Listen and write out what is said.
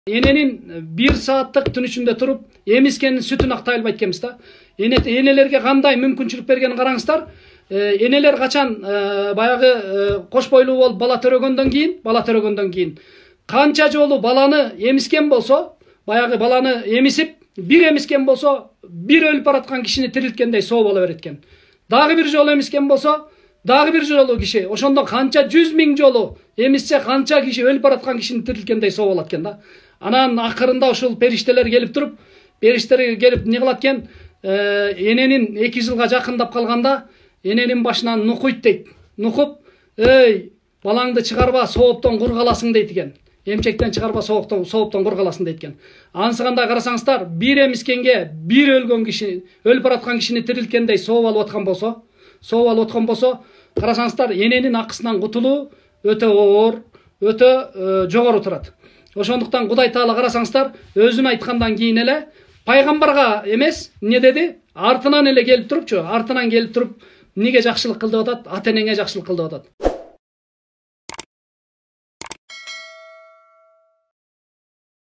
Enенин 1 saatlık түн ичинде туруп эмискенин сүтүн актай албайт экенбиз да. Энелерге кандай мүмкүнчүлүк бергенин караңыздар. Энелер качан баягы кош бойлуу болуп бала төрөгөндөн кийин канча жолу баланы эмискен болсо, баягы баланы эмисип, бир эмискен болсо, бир өлүп бараткан кишини тирилткендей соо боло берет экен. Дагы бир жолу эмискен болсо, дагы бир жолу киши, ошондо канча 100 000 жолу эмиссе канча киши өлүп бараткан кишини тирилткендей соо болот экен да. Анан акырында ушул периштелер келип туруп, периштелер келип не кылат экен, эненин 2 жылга жакындап калганда эненин башынан нукуйт дейт. Нукуп, "Эй, балаңды чыгарба, сооптон кур каласың" дейт экен. Эмчектен чыгарба, сооптон кур каласың дейт экен. Ансыганда карасаңыздар, бир эмискенге бир өлгөн киши, өлүп бараткан кишини тирилткендей соо алып аткан болсо, карасаңыздар, эненин акысынан кутулуу өтө оор, өтө жогору турат. Ошондуктан Кудай Таала карасаңыздар, өзүн айткандан кийин эле пайгамбарга эмес, не деди? Артынан эле келип турупчу, артынан келип туруп, эмнеге жакшылык кыл деп атат? Ата энеңе жакшылык кыл деп атат.